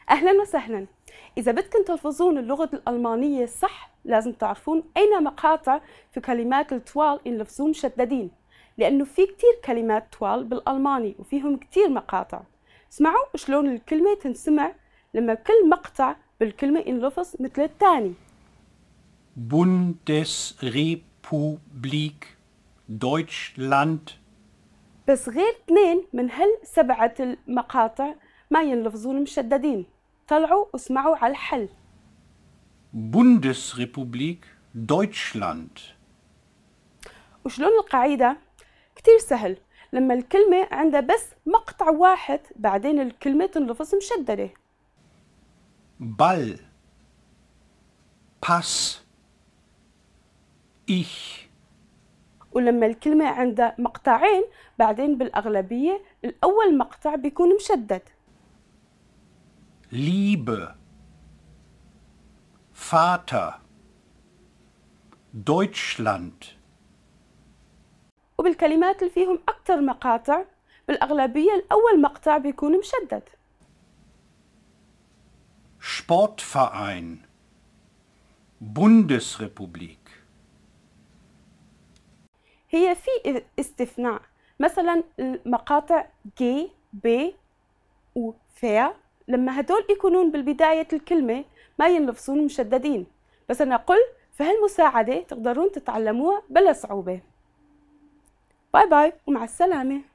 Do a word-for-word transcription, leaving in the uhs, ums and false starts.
أهلا وسهلا. إذا بدكم تلفظون اللغة الألمانية صح لازم تعرفون أين مقاطع في كلمات الطوال ينلفظون مشددين، لأنه في كتير كلمات طوال بالألماني وفيهم كتير مقاطع. اسمعوا شلون الكلمة تنسمع لما كل مقطع بالكلمة ينلفظ مثل الثاني. Bundesrepublik Deutschland. بس غير اثنين من هال سبعة المقاطع ما ينلفظون مشددين. طلعوا واسمعوا على الحل. Bundesrepublik Deutschland. وشلون القاعدة؟ كتير سهل، لما الكلمة عندها بس مقطع واحد بعدين الكلمة تنلفظ مشددة. Ball, Pass, ich. ولما الكلمة عندها مقطعين بعدين بالأغلبية الأول مقطع بيكون مشدد. Liebe, Vater, Deutschland. وبالكلمات اللي فيهم أكتر مقاطع بالأغلبية الأول مقطع بيكون مشدد. Sportverein, Bundesrepublik. هي في استثناء، مثلا المقاطع G, B و F لما هدول يكونون بالبداية الكلمة ما ينلفظون مشددين، بس أنا قل في هالمساعدة تقدرون تتعلموها بلا صعوبة. باي باي ومع السلامة.